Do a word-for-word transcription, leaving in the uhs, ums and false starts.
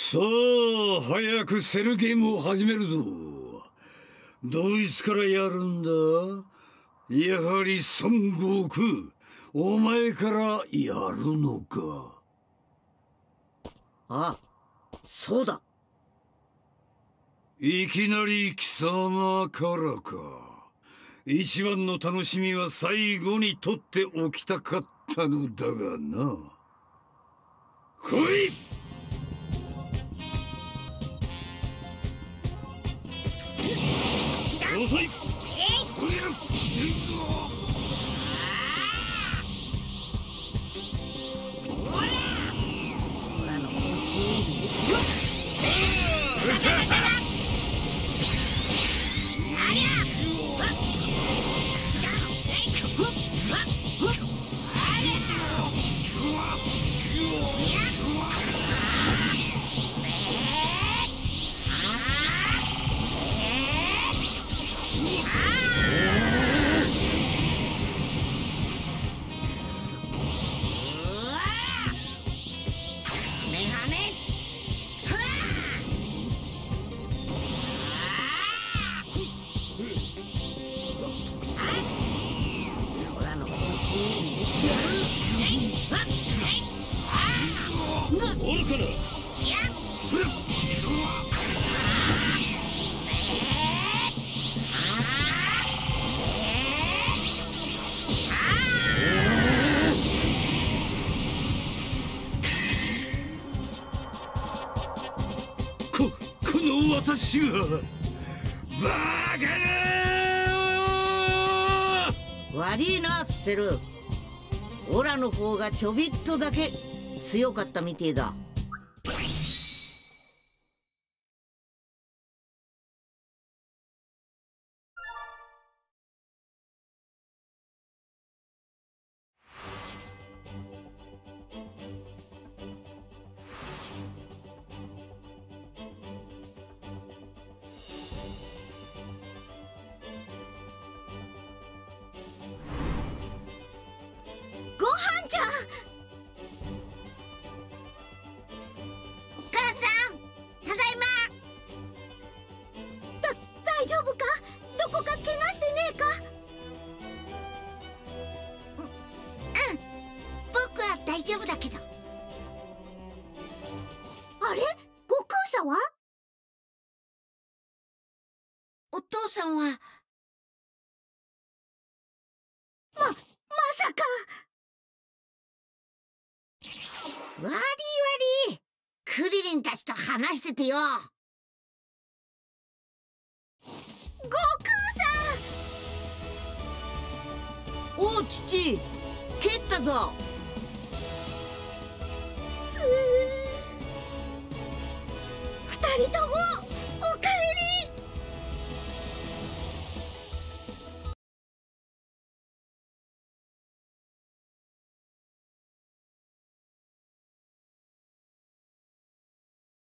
さあ、早くセルゲームを始めるぞ。どいつからやるんだ？やはり孫悟空、お前からやるのか。 あ、そうだ。 いきなり貴様からか。一番の楽しみは最後に取っておきたかったのだがな。来い！遅い！こ、この私がバカな！ 悪いな、セル。オラの方がちょびっとだけ強かったみてえだ。 ご飯じゃん。お母さん、ただいま。だ、大丈夫か？どこか怪我してねえか？う、うん、僕は大丈夫だけど。あれ？悟空さんは？お父さんは？ま、まさか。わりわり、クリリンたちと話しててよ。悟空さん。 おう、父、蹴ったぞ。 二人とも